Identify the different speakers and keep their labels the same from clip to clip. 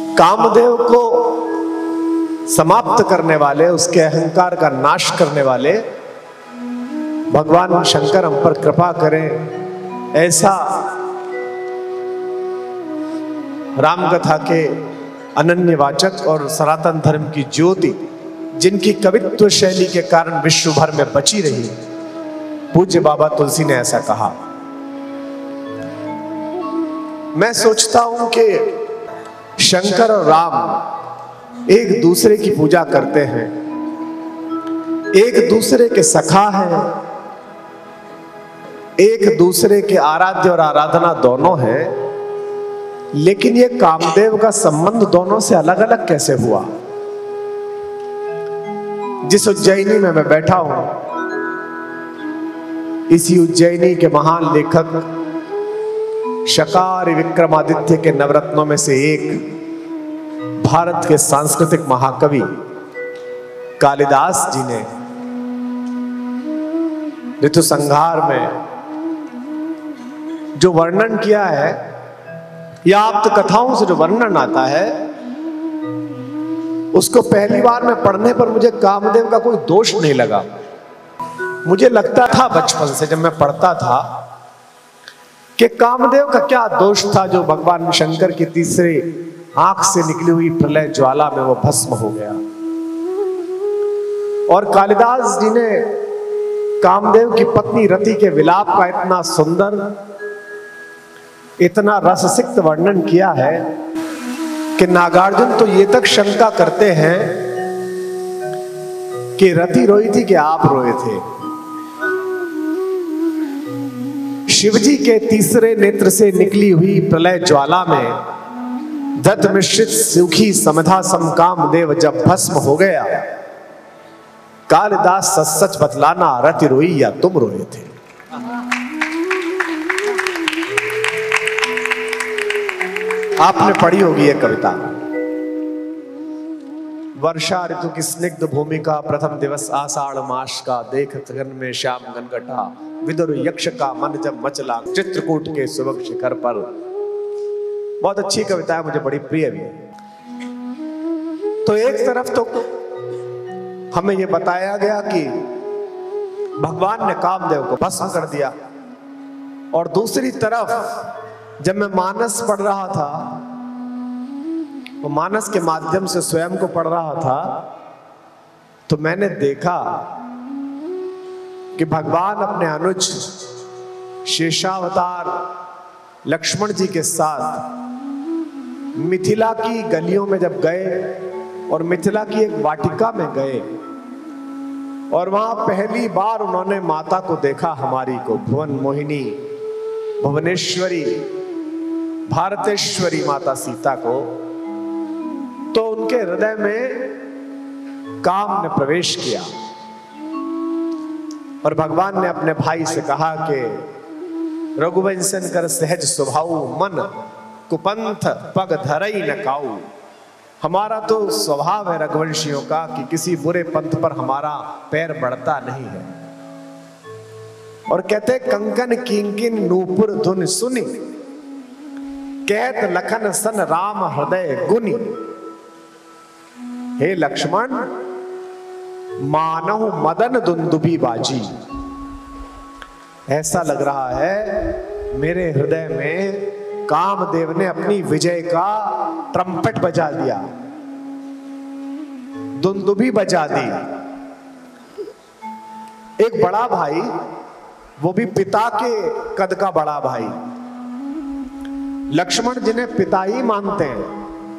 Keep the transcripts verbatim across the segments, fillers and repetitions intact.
Speaker 1: कामदेव को समाप्त करने वाले, उसके अहंकार का नाश करने वाले भगवान शंकर हम पर कृपा करें। ऐसा राम कथा के अनन्य वाचक और सनातन धर्म की ज्योति, जिनकी कवित्व शैली के कारण विश्व भर में बची रही, पूज्य बाबा तुलसी ने ऐसा कहा। मैं सोचता हूं कि शंकर और राम एक दूसरे की पूजा करते हैं, एक दूसरे के सखा हैं, एक दूसरे के आराध्य और आराधना दोनों हैं, लेकिन ये कामदेव का संबंध दोनों से अलग अलग कैसे हुआ? जिस उज्जैनी में मैं बैठा हूं, इसी उज्जैनी के महान लेखक शकार विक्रमादित्य के नवरत्नों में से एक, भारत के सांस्कृतिक महाकवि कालिदास जी ने ऋतु संहार में जो वर्णन किया है, या आप्त कथाओं से जो वर्णन आता है, उसको पहली बार में पढ़ने पर मुझे कामदेव का कोई दोष नहीं लगा। मुझे लगता था बचपन से, जब मैं पढ़ता था, कि कामदेव का क्या दोष था जो भगवान शंकर की तीसरे आंख से निकली हुई प्रलय ज्वाला में वो भस्म हो गया। और कालिदास जी ने कामदेव की पत्नी रति के विलाप का इतना सुंदर, इतना रससिक्त वर्णन किया है कि नागार्जुन तो ये तक शंका करते हैं कि रति रोई थी कि आप रोए थे। शिवजी के तीसरे नेत्र से निकली हुई प्रलय ज्वाला में दत्त मिश्रित सुखी समधा सम कामदेव जब भस्म हो गया, कालिदास सच सच बतलाना, रति रोई या तुम रोए थे? आपने पढ़ी होगी यह कविता। वर्षा ऋतु की स्निग्ध भूमि का प्रथम दिवस आषाढ़ मास का, देखत गगन में श्याम गनगटा, विदुर यक्ष का मन जब मचला, चित्रकूट के सुबह शिखर पर। बहुत अच्छी कविता है, मुझे बड़ी प्रिय भी है। तो एक तरफ तो हमें यह बताया गया कि भगवान ने कामदेव को भस्म कर दिया, और दूसरी तरफ जब मैं मानस पढ़ रहा था, वो मानस के माध्यम से स्वयं को पढ़ रहा था, तो मैंने देखा कि भगवान अपने अनुज शेषावतार लक्ष्मण जी के साथ मिथिला की गलियों में जब गए, और मिथिला की एक वाटिका में गए, और वहां पहली बार उन्होंने माता को देखा, हमारी को, भुवन मोहिनी, भुवनेश्वरी, भारतेश्वरी माता सीता को, तो उनके हृदय में काम ने प्रवेश किया। और भगवान ने अपने भाई से कहा कि रघुवंशन कर सहज स्वभाव, मन कुपंथ पग धरई न काऊ। हमारा तो स्वभाव है रघुवंशियों का कि किसी बुरे पंथ पर हमारा पैर बढ़ता नहीं है। और कहते कंकन किंकिन नूपुर धुन सुनी, कहत लखन सन राम हृदय गुनी। हे लक्ष्मण, मानहु मदन दुंदुबी बाजी। ऐसा लग रहा है मेरे हृदय में कामदेव ने अपनी विजय का ट्रम्पेट बजा दिया, दुंदुबी बजा दी। एक बड़ा भाई, वो भी पिता के कद का बड़ा भाई, लक्ष्मण जिन्हें पिता ही मानते हैं।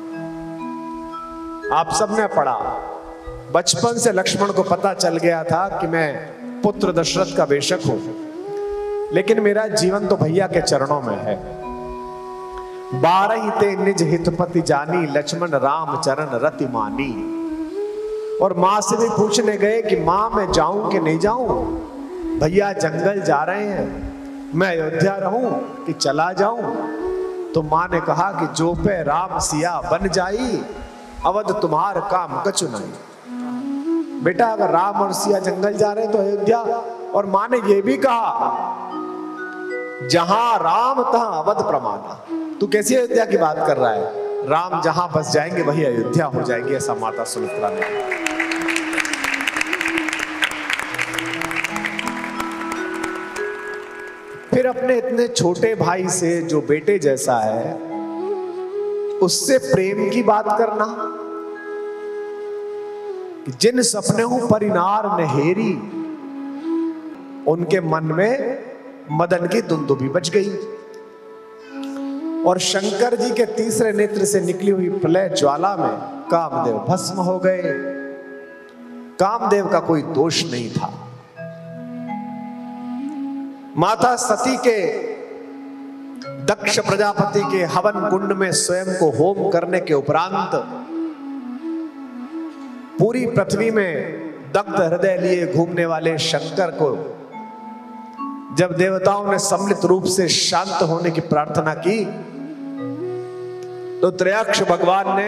Speaker 1: आप सबने पढ़ा, बचपन से लक्ष्मण को पता चल गया था कि मैं पुत्र दशरथ का बेशक हूं, लेकिन मेरा जीवन तो भैया के चरणों में है। बारह ते निज हितपति जानी, लक्ष्मण राम चरण रति मानी। और मां से भी पूछने गए कि मां मैं जाऊं कि नहीं जाऊं, भैया जंगल जा रहे हैं, मैं अयोध्या रहूं कि चला जाऊं? तो मां ने कहा कि जो पे राम सिया बन जाई, अवध तुम्हार काम कछु नहीं। बेटा अगर राम और सिया जंगल जा रहे हैं तो अयोध्या। और मां ने यह भी कहा, जहां राम तहां अवध प्रमाणा। तू कैसी अयोध्या की बात कर रहा है? राम जहां बस जाएंगे वही अयोध्या हो जाएगी, ऐसा माता सुमित्रा ने कहा। फिर अपने इतने छोटे भाई से जो बेटे जैसा है उससे प्रेम की बात करना, कि जिन सपने हूं परिनार नहेरी, उनके मन में मदन की दुंदुभी बज गई। और शंकर जी के तीसरे नेत्र से निकली हुई प्रलय ज्वाला में कामदेव भस्म हो गए। कामदेव का कोई दोष नहीं था। माता सती के दक्ष प्रजापति के हवन कुंड में स्वयं को होम करने के उपरांत पूरी पृथ्वी में दग्ध हृदय लिए घूमने वाले शंकर को जब देवताओं ने सम्मिलित रूप से शांत होने की प्रार्थना की, तो त्रयाक्ष भगवान ने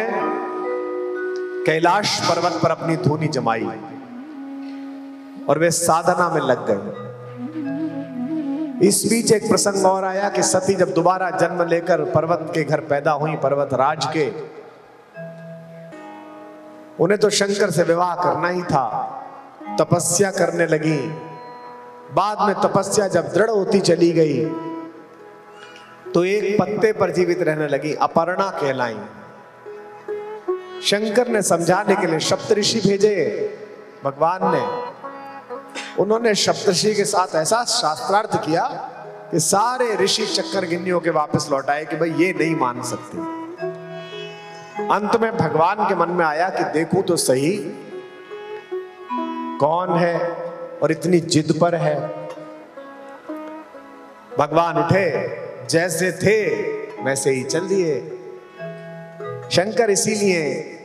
Speaker 1: कैलाश पर्वत पर अपनी धूनी जमाई और वे साधना में लग गए। इस बीच एक प्रसंग और आया कि सती जब दोबारा जन्म लेकर पर्वत के घर पैदा हुई, पर्वत राज के, उन्हें तो शंकर से विवाह करना ही था, तपस्या करने लगी। बाद में तपस्या जब दृढ़ होती चली गई तो एक पत्ते पर जीवित रहने लगी, अपर्णा कहलाई। शंकर ने समझाने के लिए सप्तऋषि भेजे भगवान ने। उन्होंने सप्तऋषि के साथ ऐसा शास्त्रार्थ किया कि सारे ऋषि चक्कर गिन्नियों के वापस लौटाए कि भाई ये नहीं मान सकते। अंत में भगवान के मन में आया कि देखूं तो सही कौन है और इतनी जिद पर है। भगवान उठे, जैसे थे वैसे ही चल दिए। शंकर इसीलिए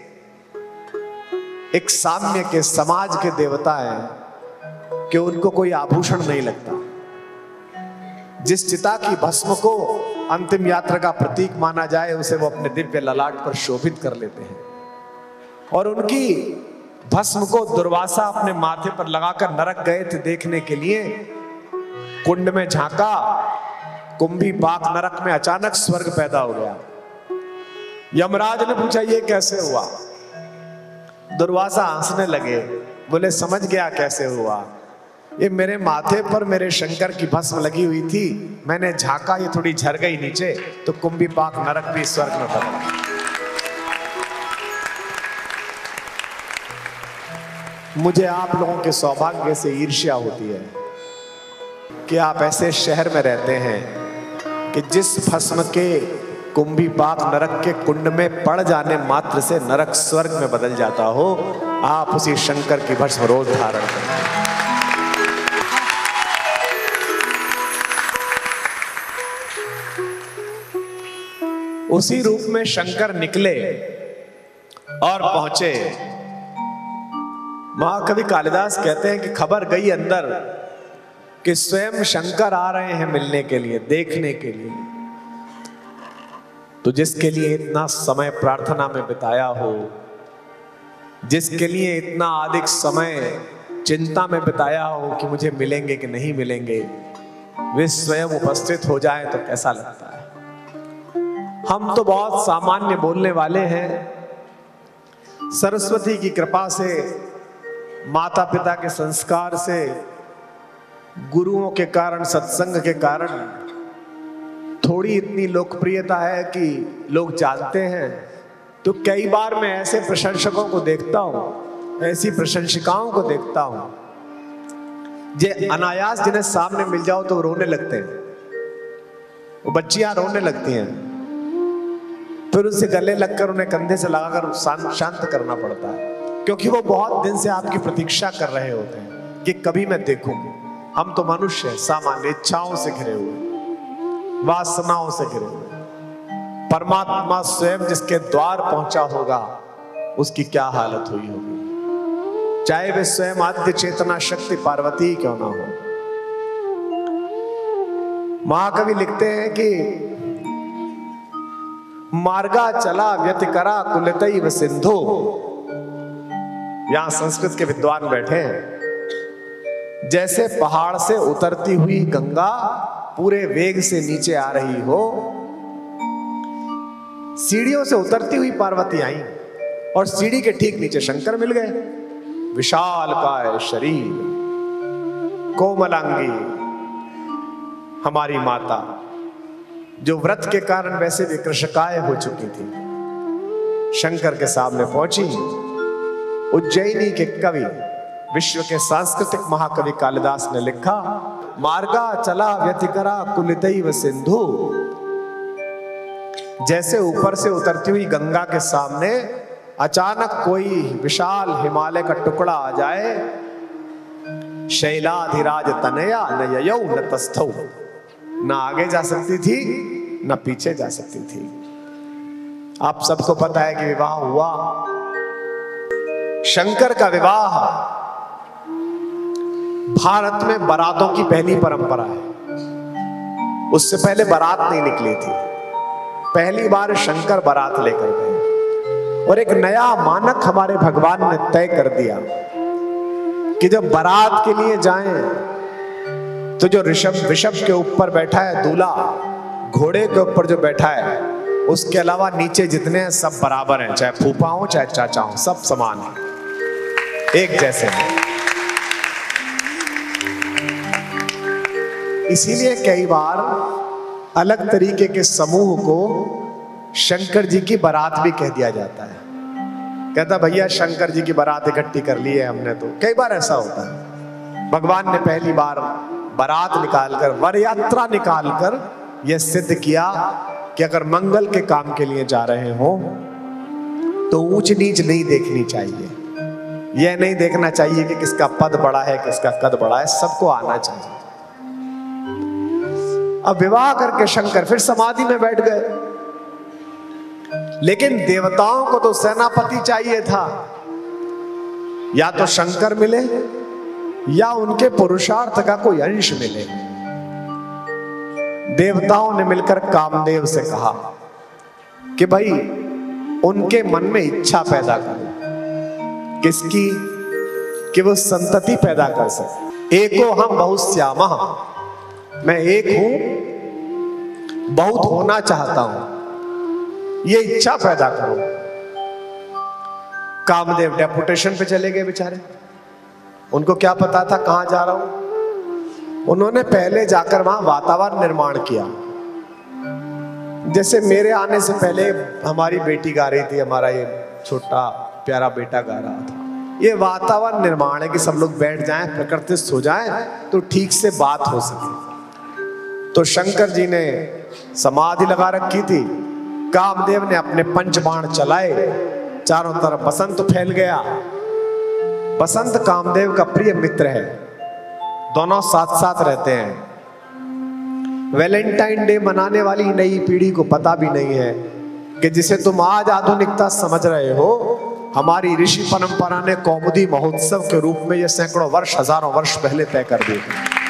Speaker 1: एक साम्य के समाज के देवता हैं कि उनको कोई आभूषण नहीं लगता। जिस चिता की भस्म को अंतिम यात्रा का प्रतीक माना जाए उसे वो अपने दिव्य ललाट पर शोभित कर लेते हैं। और उनकी भस्म को दुर्वासा अपने माथे पर लगाकर नरक गए थे देखने के लिए। कुंड में झांका, कुंभी पाक नरक में अचानक स्वर्ग पैदा हो गया। यमराज ने पूछा ये कैसे हुआ? दुर्वासा हंसने लगे, बोले समझ गया कैसे हुआ। ये मेरे माथे पर मेरे शंकर की भस्म लगी हुई थी, मैंने झांका, ये थोड़ी झर गई नीचे, तो कुंभी पाक नरक भी स्वर्ग में बदला। मुझे आप लोगों के सौभाग्य से ईर्ष्या होती है कि आप ऐसे शहर में रहते हैं कि जिस भस्म के कुंभी पाक नरक के कुंड में पड़ जाने मात्र से नरक स्वर्ग में बदल जाता हो। आप उसी शंकर की भस्म रोज धारण करें। उसी रूप में शंकर निकले और पहुंचे। महाकवि कालिदास कहते हैं कि खबर गई अंदर कि स्वयं शंकर आ रहे हैं मिलने के लिए, देखने के लिए। तो जिसके लिए इतना समय प्रार्थना में बिताया हो, जिसके लिए इतना अधिक समय चिंता में बिताया हो कि मुझे मिलेंगे कि नहीं मिलेंगे, वे स्वयं उपस्थित हो जाए तो कैसा लगता है। हम तो बहुत सामान्य बोलने वाले हैं। सरस्वती की कृपा से, माता पिता के संस्कार से, गुरुओं के कारण, सत्संग के कारण थोड़ी इतनी लोकप्रियता है कि लोग जानते हैं। तो कई बार मैं ऐसे प्रशंसकों को देखता हूं, ऐसी प्रशंसिकाओं को देखता हूं जे अनायास जिन्हें सामने मिल जाओ तो रोने लगते हैं। वो बच्चियां रोने लगती हैं, फिर उनसे गले लगकर उन्हें कंधे से लगाकर शांत करना पड़ता है, क्योंकि वो बहुत दिन से आपकी प्रतीक्षा कर रहे होते हैं कि कभी मैं देखूंगी। हम तो मनुष्य सामान्य इच्छाओं से घिरे हुए, वासनाओं से घिरे हुए। परमात्मा स्वयं जिसके द्वार पहुंचा होगा उसकी क्या हालत हुई होगी, चाहे वे स्वयं आद्य चेतना शक्ति पार्वती क्यों ना हो। महाकवि लिखते हैं कि मार्गा चला व्यतिकरा कुलतैव सिंधु। यहां संस्कृत के विद्वान बैठे हैं। जैसे पहाड़ से उतरती हुई गंगा पूरे वेग से नीचे आ रही हो, सीढ़ियों से उतरती हुई पार्वती आई और सीढ़ी के ठीक नीचे शंकर मिल गए। विशाल काय शरीर, कोमलांगी हमारी माता, जो व्रत के कारण वैसे भी कृशकाय हो चुकी थी, शंकर के सामने पहुंची। उज्जैनी के कवि, विश्व के सांस्कृतिक महाकवि कालिदास ने लिखा, मार्गा चला व्यतिकरा कुलितैव सिंधु। जैसे ऊपर से उतरती हुई गंगा के सामने अचानक कोई विशाल हिमालय का टुकड़ा आ जाए, शैलाधिराज तनया न ययौ न तस्थौ, न आगे जा सकती थी न पीछे जा सकती थी। आप सबको पता है कि विवाह हुआ, शंकर का विवाह भारत में बारातों की पहली परंपरा है। उससे पहले बारात नहीं निकली थी, पहली बार शंकर बारात लेकर गए और एक नया मानक हमारे भगवान ने तय कर दिया कि जब बारात के लिए जाएं तो जो ऋषभ ऋषभ के ऊपर बैठा है दूल्हा, घोड़े के ऊपर जो बैठा है, उसके अलावा नीचे जितने हैं सब बराबर हैं, चाहे फूफा हो चाहे चाचा हो, सब समान हैं, एक जैसे हैं। इसीलिए कई बार अलग तरीके के समूह को शंकर जी की बारात भी कह दिया जाता है। कहता भैया शंकर जी की बारात इकट्ठी कर ली है हमने, तो कई बार ऐसा होता है। भगवान ने पहली बार बारात निकालकर, वर यात्रा निकालकर यह सिद्ध किया कि अगर मंगल के काम के लिए जा रहे हो तो ऊंच नीच नहीं देखनी चाहिए। यह नहीं देखना चाहिए कि किसका पद बड़ा है किसका कद बड़ा है, सबको आना चाहिए। अब विवाह करके शंकर फिर समाधि में बैठ गए, लेकिन देवताओं को तो सेनापति चाहिए था। या तो शंकर मिले या उनके पुरुषार्थ का कोई अंश मिले। देवताओं ने मिलकर कामदेव से कहा कि भाई उनके मन में इच्छा पैदा करो, किसकी? कि वो संतति पैदा कर सके। एको हम बहुश्यामः, मैं एक हूं, बहुत होना चाहता हूं, ये इच्छा पैदा करो। कामदेव डेपुटेशन पे चले गए बेचारे, उनको क्या पता था कहां जा रहा हूं। उन्होंने पहले जाकर वहां वातावरण निर्माण किया। जैसे मेरे आने से पहले हमारी बेटी गा रही थी, हमारा ये छोटा प्यारा बेटा गा रहा था। ये वातावरण निर्माण है कि सब लोग बैठ जाएं, प्रकृतिस्थ हो जाएं, तो ठीक से बात हो सके। तो शंकर जी ने समाधि लगा रखी थी, कामदेव ने अपने पंचबाण चलाए, चारों तरफ बसंत फैल गया। बसंत कामदेव का प्रिय मित्र है, दोनों साथ साथ रहते हैं। वैलेंटाइन डे मनाने वाली नई पीढ़ी को पता भी नहीं है कि जिसे तुम आज आधुनिकता समझ रहे हो, हमारी ऋषि परंपरा ने कौमुदी महोत्सव के रूप में यह सैकड़ों वर्ष, हजारों वर्ष पहले तय कर दिए।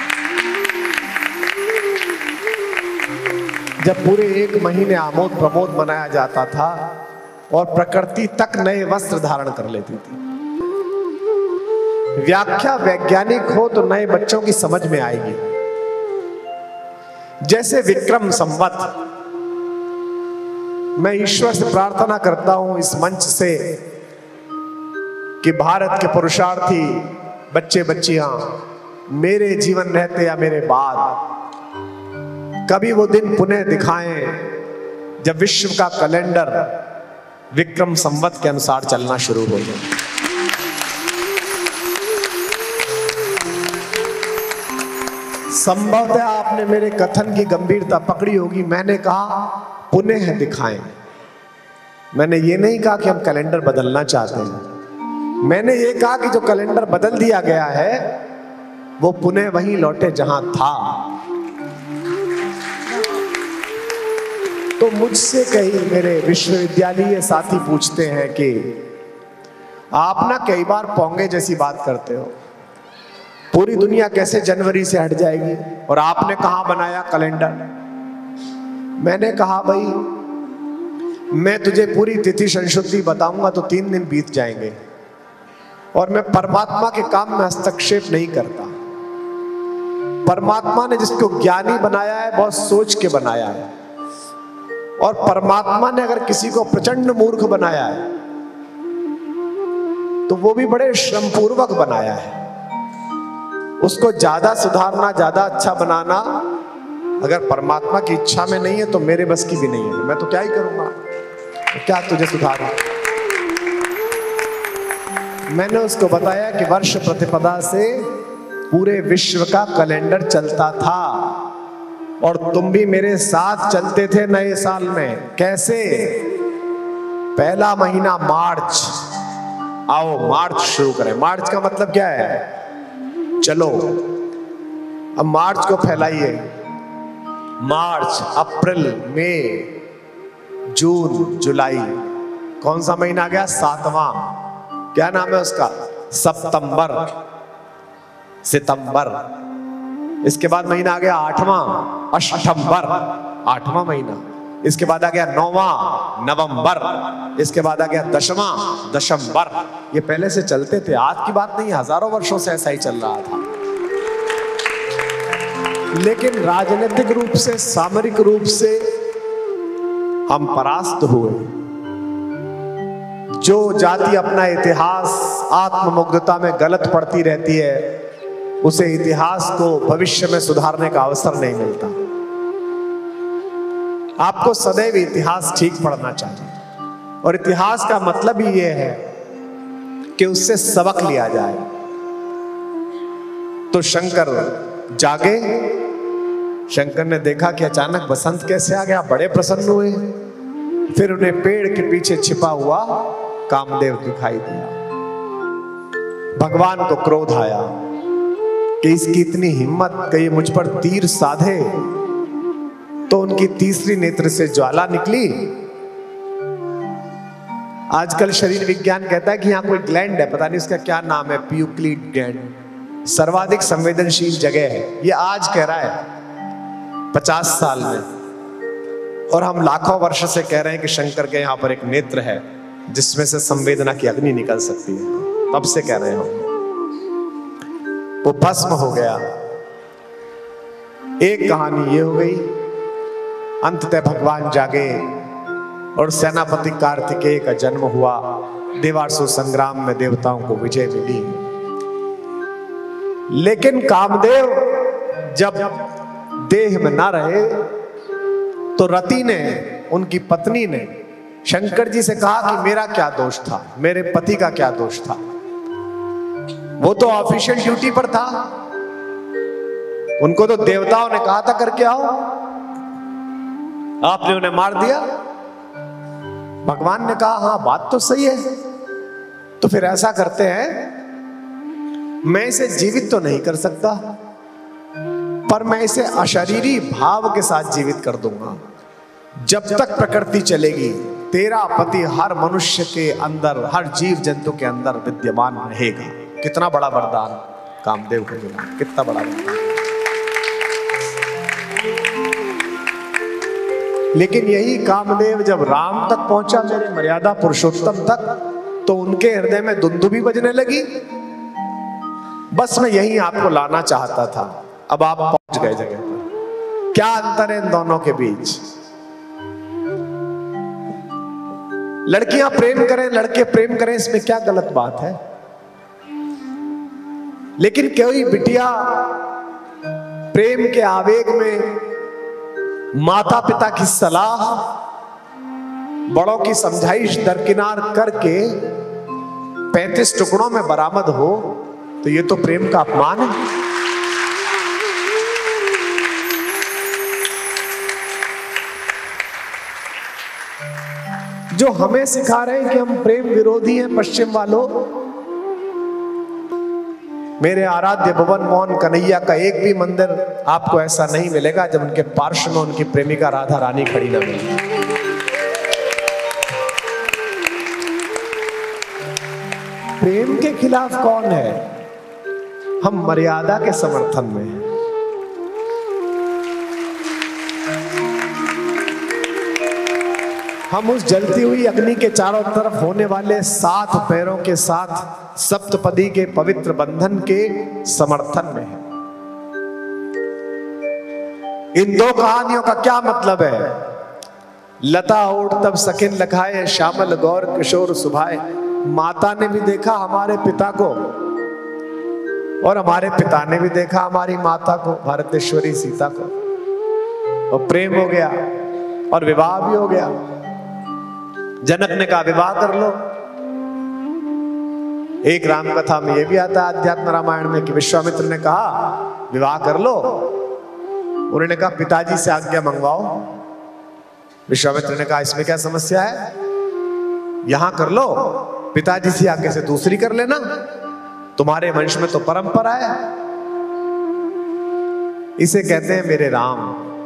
Speaker 1: जब पूरे एक महीने आमोद प्रमोद मनाया जाता था और प्रकृति तक नए वस्त्र धारण कर लेती थी। व्याख्या वैज्ञानिक हो तो नए बच्चों की समझ में आएगी। जैसे विक्रम संवत, मैं ईश्वर से प्रार्थना करता हूं इस मंच से कि भारत के पुरुषार्थी बच्चे बच्चियां मेरे जीवन रहते या मेरे बाद कभी वो दिन पुनः दिखाएं जब विश्व का कैलेंडर विक्रम संवत के अनुसार चलना शुरू हो जाए। संभवतः आपने मेरे कथन की गंभीरता पकड़ी होगी। मैंने कहा पुनः दिखाएं, मैंने ये नहीं कहा कि हम कैलेंडर बदलना चाहते हैं। मैंने ये कहा कि जो कैलेंडर बदल दिया गया है वो पुनः वहीं लौटे जहां था। तो मुझसे कई मेरे विश्वविद्यालय साथी पूछते हैं कि आप ना कई बार पोंगे जैसी बात करते हो, पूरी दुनिया कैसे जनवरी से हट जाएगी और आपने कहां बनाया कैलेंडर। मैंने कहा भाई मैं तुझे पूरी तिथि संशुद्धि बताऊंगा तो तीन दिन बीत जाएंगे, और मैं परमात्मा के काम में हस्तक्षेप नहीं करता। परमात्मा ने जिसको ज्ञानी बनाया है बहुत सोच के बनाया है। और परमात्मा ने अगर किसी को प्रचंड मूर्ख बनाया है तो वो भी बड़े श्रम पूर्वक बनाया है। उसको ज्यादा सुधारना, ज्यादा अच्छा बनाना अगर परमात्मा की इच्छा में नहीं है तो मेरे बस की भी नहीं है। मैं तो क्या ही करूंगा, तो क्या तुझे सुधारना। मैंने उसको बताया कि वर्ष प्रतिपदा से पूरे विश्व का कैलेंडर चलता था और तुम भी मेरे साथ चलते थे नए साल में। कैसे? पहला महीना मार्च, आओ मार्च शुरू करें। मार्च का मतलब क्या है? चलो अब मार्च को फैलाइए। मार्च, अप्रैल, मई, जून, जुलाई, कौन सा महीना आ गया? सातवां। क्या नाम है उसका? सितंबर, सितंबर। इसके बाद महीना आ गया आठवां, अष्टंबर, आठवां महीना। इसके बाद आ गया नौवां, नवंबर। इसके बाद आ गया दसवां, दशंबर। ये पहले से चलते थे, आज की बात नहीं, हजारों वर्षों से ऐसा ही चल रहा था। लेकिन राजनीतिक रूप से, सामरिक रूप से हम परास्त हुए। जो जाति अपना इतिहास आत्ममुग्धता में गलत पढ़ती रहती है, उसे इतिहास को भविष्य में सुधारने का अवसर नहीं मिलता। आपको सदैव इतिहास ठीक पढ़ना चाहिए और इतिहास का मतलब ही यह है कि उससे सबक लिया जाए। तो शंकर जागे, शंकर ने देखा कि अचानक बसंत कैसे आ गया, बड़े प्रसन्न हुए। फिर उन्हें पेड़ के पीछे छिपा हुआ कामदेव दिखाई दिया। भगवान को क्रोध आया कि इसकी इतनी हिम्मत कि ये मुझ पर तीर साधे। तो उनकी तीसरी नेत्र से ज्वाला निकली। आजकल शरीर विज्ञान कहता है कि यहां कोई ग्लैंड है, पता नहीं उसका क्या नाम है, प्यूक्लिड ग्लैंड, सर्वाधिक संवेदनशील जगह है। ये आज कह रहा है पचास साल में, और हम लाखों वर्ष से कह रहे हैं कि शंकर के यहां पर एक नेत्र है जिसमें से संवेदना की अग्नि निकल सकती है। तब से कह रहे हैं हम। वो भस्म हो गया। एक कहानी ये हो गई। अंततः भगवान जागे और सेनापति कार्तिकेय का जन्म हुआ। देवासुर संग्राम में देवताओं को विजय मिली। लेकिन कामदेव जब देह में ना रहे तो रति ने, उनकी पत्नी ने शंकर जी से कहा कि मेरा क्या दोष था, मेरे पति का क्या दोष था। वो तो ऑफिशियल ड्यूटी पर था, उनको तो देवताओं ने कहा था करके आओ, आपने उन्हें मार दिया। भगवान ने कहा हाँ बात तो सही है, तो फिर ऐसा करते हैं, मैं इसे जीवित तो नहीं कर सकता, पर मैं इसे अशरीरी भाव के साथ जीवित कर दूंगा। जब तक प्रकृति चलेगी तेरा पति हर मनुष्य के अंदर, हर जीव जंतु के अंदर विद्यमान रहेगा। कितना बड़ा वरदान कामदेव को मिला, कितना बड़ा वरदान। लेकिन यही कामदेव जब राम तक पहुंचा, मेरे मर्यादा पुरुषोत्तम तक, तो उनके हृदय में दुंदुभी बजने लगी। बस मैं यही आपको लाना चाहता था। अब आप पहुंच गए जगह पर। क्या अंतर है इन दोनों के बीच? लड़कियां प्रेम करें, लड़के प्रेम करें, इसमें क्या गलत बात है? लेकिन कोई बिटिया प्रेम के आवेग में माता पिता की सलाह, बड़ों की समझाइश दरकिनार करके पैंतीस टुकड़ों में बरामद हो, तो ये तो प्रेम का अपमान है। जो हमें सिखा रहे हैं कि हम प्रेम विरोधी हैं पश्चिम वालों। मेरे आराध्य भुवन मोहन कन्हैया का एक भी मंदिर आपको ऐसा नहीं मिलेगा जब उनके पार्श्व में उनकी प्रेमिका राधा रानी खड़ी न मिले। प्रेम के खिलाफ कौन है? हम मर्यादा के समर्थन में हैं। हम उस जलती हुई अग्नि के चारों तरफ होने वाले सात पैरों के साथ सप्तपदी के पवित्र बंधन के समर्थन में हैं। इन दो कहानियों का क्या मतलब है? लता ओढ़ तब सकिन लखाए, श्यामल गौर किशोर सुभाए। माता ने भी देखा हमारे पिता को और हमारे पिता ने भी देखा हमारी माता को, भारतेश्वरी सीता को, और प्रेम हो गया और विवाह भी हो गया। जनक ने कहा विवाह कर लो। एक राम कथा में यह भी आता है अध्यात्म रामायण में कि विश्वामित्र ने कहा विवाह कर लो। उन्होंने कहा पिताजी से आज्ञा मंगवाओ। विश्वामित्र ने कहा इसमें क्या समस्या है, यहां कर लो, पिताजी से आगे से दूसरी कर लेना, तुम्हारे वंश में तो परंपरा है। इसे कहते हैं मेरे राम।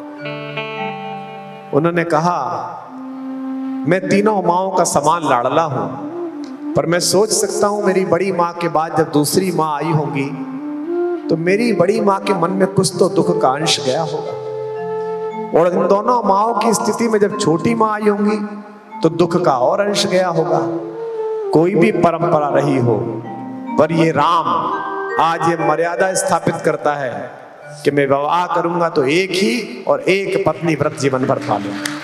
Speaker 1: उन्होंने कहा मैं तीनों माओं का समान लाडला हूं, पर मैं सोच सकता हूं मेरी बड़ी मां के बाद जब दूसरी मां आई होंगी तो मेरी बड़ी मां के मन में कुछ तो दुख का अंश गया होगा, और इन दोनों माओं की स्थिति में जब छोटी मां आई होंगी तो दुख का और अंश गया होगा। कोई भी परंपरा रही हो, पर ये राम आज ये मर्यादा स्थापित करता है कि मैं विवाह करूंगा तो एक ही और एक पत्नी व्रत जीवन भर पालूंगा।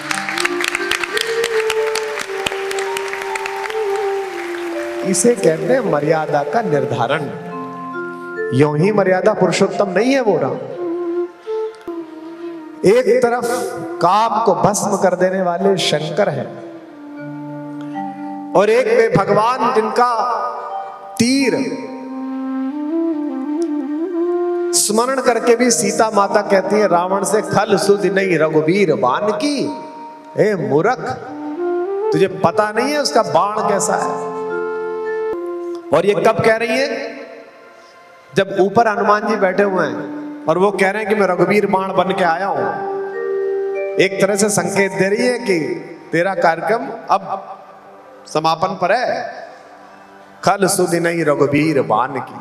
Speaker 1: इसे कहते हैं मर्यादा का निर्धारण। यूं ही मर्यादा पुरुषोत्तम नहीं है वो राम। एक तरफ काम को भस्म कर देने वाले शंकर हैं और एक वे भगवान जिनका तीर स्मरण करके भी सीता माता कहती है रावण से खल सुध नहीं रघुवीर बाण की। ए मूर्ख, तुझे पता नहीं है उसका बाण कैसा है। और ये कब कह रही है, जब ऊपर हनुमान जी बैठे हुए हैं और वो कह रहे हैं कि मैं रघुवीर बाण बन के आया हूं। एक तरह से संकेत दे रही है कि तेरा कार्यक्रम अब समापन पर है। खल सुध नहीं रघुवीर बाण की,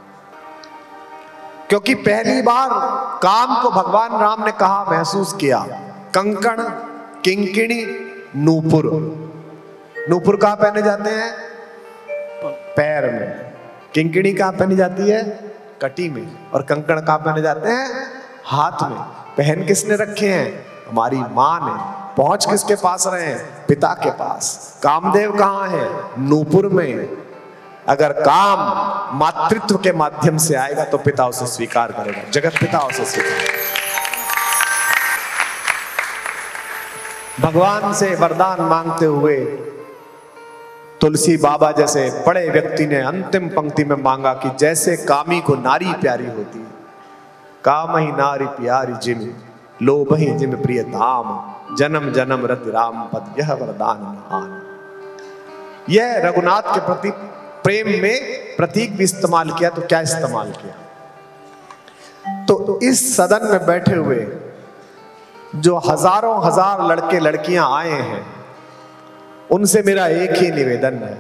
Speaker 1: क्योंकि पहली बार काम को भगवान राम ने कहा महसूस किया। कंकण, किंकिणी, नूपुर। नूपुर कहां पहने जाते हैं, पैर में। किंकिणी कहां पहनी जाती है, कटी में। और कंकण कहां पहने जाते हैं, हाथ में। पहन किसने रखे हैं, हमारी मां ने। पहुंच किसके पास रहे हैं, पिता के पास। कामदेव कहां है, नूपुर में। अगर काम मातृत्व के माध्यम से आएगा तो पिता उसे स्वीकार करेगा, जगत पिता उसे स्वीकार। भगवान से वरदान मांगते हुए तुलसी बाबा जैसे बड़े व्यक्ति ने अंतिम पंक्ति में मांगा कि जैसे कामी को नारी प्यारी होती है, काम ही नारी प्यारी जिम, लोभ ही जिम प्रिय धाम, जन्म जन्म रति राम पद, यह वरदान महान। यह रघुनाथ के प्रति प्रेम में प्रतीक भी इस्तेमाल किया, तो क्या इस्तेमाल किया। तो इस सदन में बैठे हुए जो हजारों हजार लड़के लड़कियां आए हैं, उनसे मेरा एक ही निवेदन है,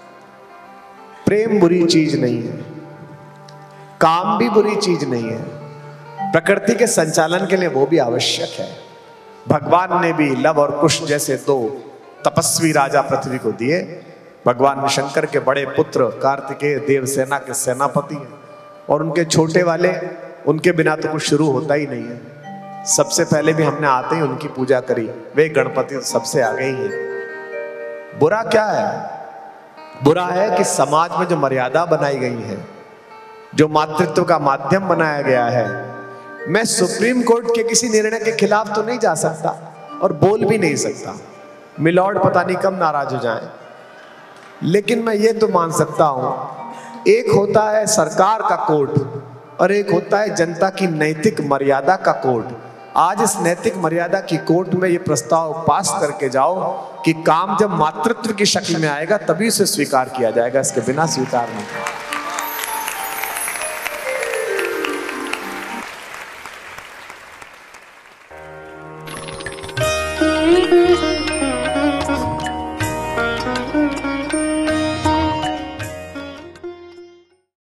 Speaker 1: प्रेम बुरी चीज नहीं है, काम भी बुरी चीज नहीं है, प्रकृति के संचालन के लिए वो भी आवश्यक है। भगवान ने भी लव और कुश जैसे दो तपस्वी राजा पृथ्वी को दिए। भगवान शंकर के बड़े पुत्र कार्तिकेय देवसेना के सेनापति हैं, और उनके छोटे वाले, उनके बिना तो कुछ शुरू होता ही नहीं है। सबसे पहले भी हमने आते ही उनकी पूजा करी, वे गणपति सबसे आगे ही हैं। बुरा क्या है, बुरा है कि समाज में जो मर्यादा बनाई गई है, जो मातृत्व का माध्यम बनाया गया है, मैं सुप्रीम कोर्ट के किसी निर्णय के खिलाफ तो नहीं जा सकता और बोल भी नहीं सकता, मिलॉर्ड पता नहीं कब नाराज हो जाएं, लेकिन मैं ये तो मान सकता हूं, एक होता है सरकार का कोर्ट और एक होता है जनता की नैतिक मर्यादा का कोर्ट। आज इस नैतिक मर्यादा की कोर्ट में ये प्रस्ताव पास करके जाओ कि काम जब मातृत्व की शक्ल में आएगा तभी उसे स्वीकार किया जाएगा, इसके बिना स्वीकार नहीं।